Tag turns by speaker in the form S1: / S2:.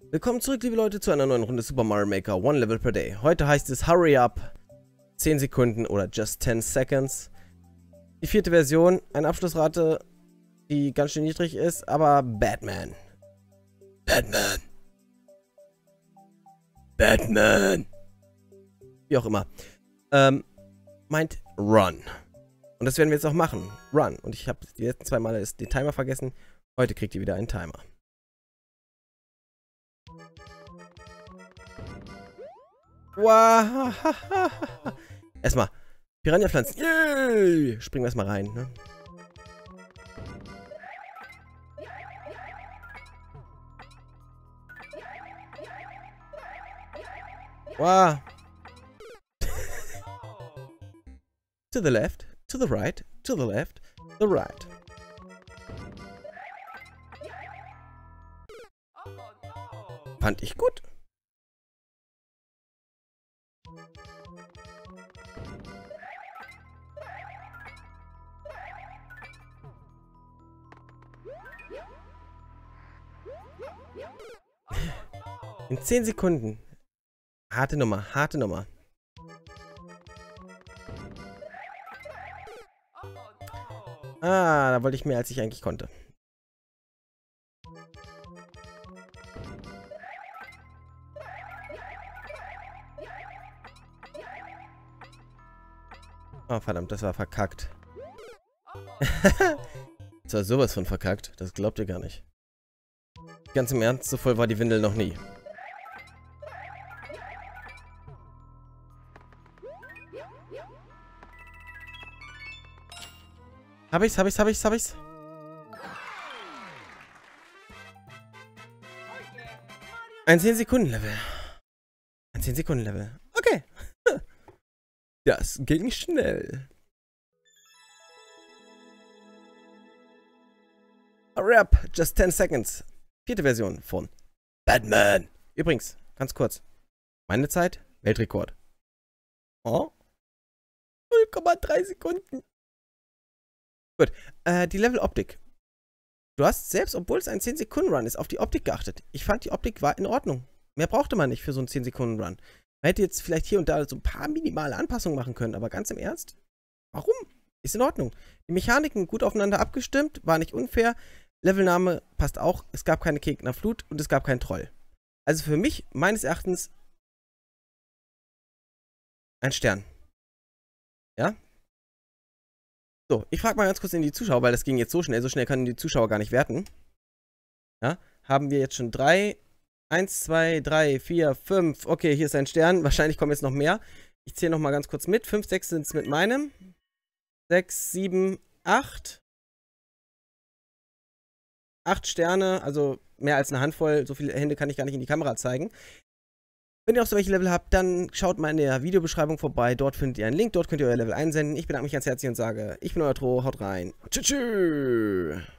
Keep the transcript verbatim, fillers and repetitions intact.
S1: Willkommen zurück, liebe Leute, zu einer neuen Runde Super Mario Maker One Level per Day. Heute heißt es Hurry Up, zehn Sekunden oder Just ten Seconds. Die vierte Version, eine Abschlussrate, die ganz schön niedrig ist, aber Batman. Batman. Batman. Wie auch immer. Ähm, meint Run. Und das werden wir jetzt auch machen. Run. Und ich habe die letzten zwei Male den Timer vergessen. Heute kriegt ihr wieder einen Timer. Wow. Erstmal Piranha-Pflanzen. Yay. Springen wir erstmal rein. Ne? Wow. To the left, to the right, to the left, the right. Fand ich gut. In zehn Sekunden. Harte Nummer, harte Nummer. Ah, da wollte ich mehr, als ich eigentlich konnte. Oh, verdammt, das war verkackt. Das war sowas von verkackt. Das glaubt ihr gar nicht. Ganz im Ernst, so voll war die Windel noch nie. Hab ich's, hab ich's, hab ich's, hab ich's. Ein zehn Sekunden Level. Ein zehn Sekunden Level. Okay. Das ging schnell. Hurry up, just ten seconds. Vierte Version von Batman. Übrigens, ganz kurz. Meine Zeit, Weltrekord. Oh. null Komma drei Sekunden. Gut, äh, die Level-Optik. Du hast selbst, obwohl es ein zehn Sekunden Run ist, auf die Optik geachtet. Ich fand, die Optik war in Ordnung. Mehr brauchte man nicht für so einen zehn Sekunden Run. Man hätte jetzt vielleicht hier und da so ein paar minimale Anpassungen machen können, aber ganz im Ernst, warum? Ist in Ordnung. Die Mechaniken gut aufeinander abgestimmt, war nicht unfair. Levelname passt auch. Es gab keine Gegnerflut und es gab keinen Troll. Also für mich, meines Erachtens, ein Stern. Ja? So, ich frage mal ganz kurz in die Zuschauer, weil das ging jetzt so schnell. So schnell können die Zuschauer gar nicht werten. Ja, haben wir jetzt schon drei. Eins, zwei, drei, vier, fünf. Okay, hier ist ein Stern. Wahrscheinlich kommen jetzt noch mehr. Ich zähle noch mal ganz kurz mit. Fünf, sechs sind es mit meinem. Sechs, sieben, acht. Acht Sterne, also mehr als eine Handvoll. So viele Hände kann ich gar nicht in die Kamera zeigen. Wenn ihr auch so welche Level habt, dann schaut mal in der Videobeschreibung vorbei. Dort findet ihr einen Link, dort könnt ihr euer Level einsenden. Ich bedanke mich ganz herzlich und sage, ich bin euer Tro, haut rein. Tschüss.